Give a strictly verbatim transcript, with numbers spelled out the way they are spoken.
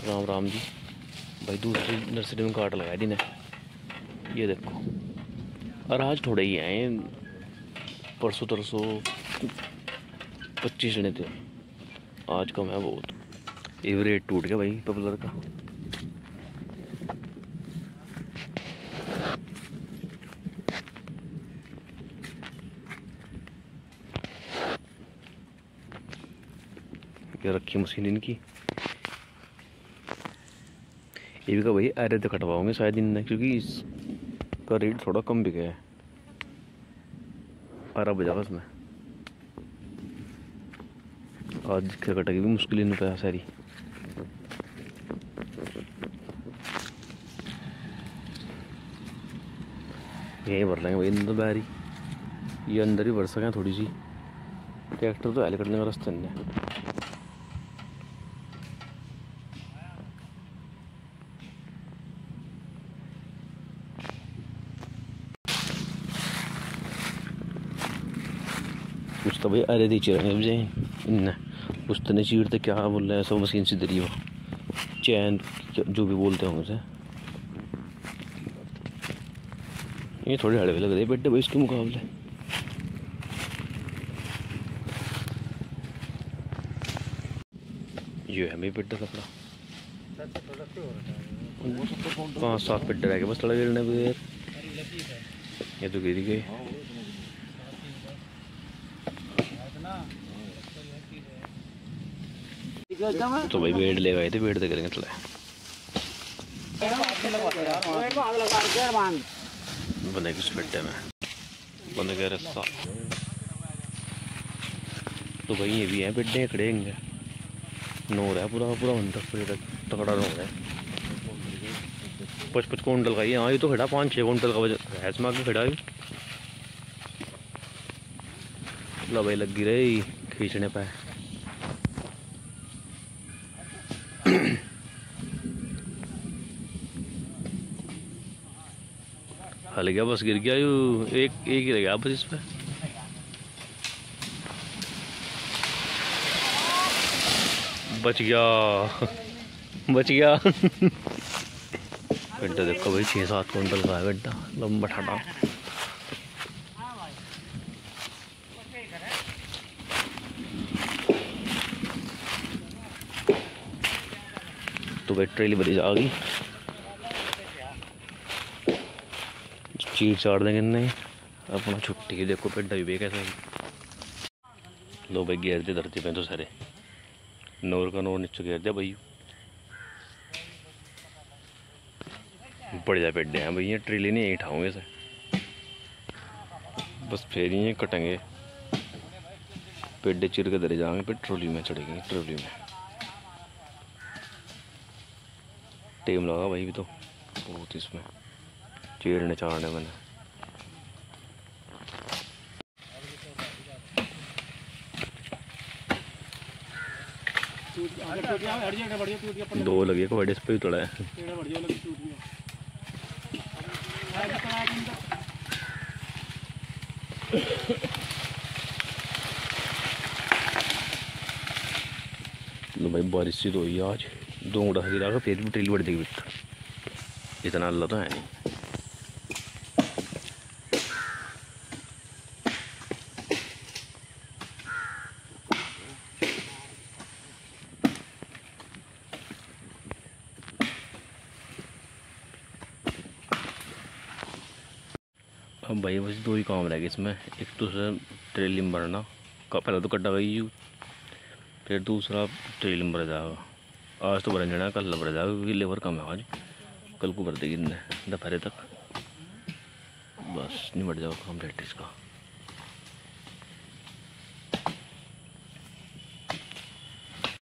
राम राम जी भाई। दूसरी नर्सरी में काट लगाया दी ने, ये देखो। और आज थोड़े ही आए, परसों तरसों पच्चीस जने थे, आज कम है बहुत। ये रेट टूट गया भाई पॉपुलर का। ये रखी मशीन इनकी, ये भी का भाई अरे तो कटवाओगे शायद इनने, क्योंकि इसका रेट थोड़ा कम बिका है। अरे बजा बस में आज कटेगी भी मुश्किल इन पे सारी। यहीं भर लेंगे भाई अंदर बाहरी, ये अंदर ही भर सकें थोड़ी सी। ट्रैक्टर तो हेल करने का रास्ते नहीं। कुछ तो भाई अरे दी चिरेंगे इन उस तने चीरते क्या बोल रहे हैं सब मशीन से दरी हो चैन जो भी बोलते होंगे उसे। ये थोड़े हड़वे लग रहे बेटे भाई इसके मुकाबले। ये है मेरी पेट कपड़ा, पाँच सात पेट रह गए बस थोड़ा गिरने को। ये तो गिर गए। तो भाई बेड ले गए थे, बेड से करेंगे थोड़ा बने किस पेटे में बने गए रस्सा। तो भाई ये भी है बेडे खड़े होंगे। नोर है पूरा पूरा बन तक तकड़ा नोर है। पच पच कुंटल का ही। हाँ ये तो खड़ा पाँच छः कुंटल का वजन है इसमें आगे खड़ा है। ला भाई लगी रही खींचने पे। हल गया बस, गिर गया यू। एक एक ही रह गया बस इस पे। बच गया बच गया। गड्ढा देखो भाई छः सात कुंटल का है गड्ढा, लंबा ठाडा। तो भाई ट्रेली भरी जा गई, चीर चाड़ देंगे नहीं अपना छुट्टी। देखो पेड्डा भी बे कैसा है। लो भाई घेर दे धरती पे तो सारे नोर का नोर नीचे घेर दिया भाई। बढ़िया पेड्डे हैं भाई, ये ट्रेली नहीं यहीं उठाऊंगे से बस फिर ये कटेंगे। पेड्डे चिर के धरे जाएंगे फिर ट्रोली में चढ़ेंगे। ट्रोली में टेम लगा भाई भी तो बहुत इसमें चीरने चाड़ने मैंने। दो लगे को इस पे ही तोड़ा है। लो भाई बारिश सी तो हुई आज, दो मुड़ा गिरा फिर भी ट्रेल बढ़ देगी भीतर। इतना अल्लाह तो है नहीं। अब भाई बस दो ही काम रह गए इसमें। एक तो ट्रेली में भरना का, पहला तो कट्टा गई यू, फिर दूसरा ट्रेली में भर जाएगा। आज तो भर जाना, कल भर जाएगा क्योंकि लेबर कम है आज। कल को भर देगी दोपहर तक, बस निपट जाएगा काम रेट इसका।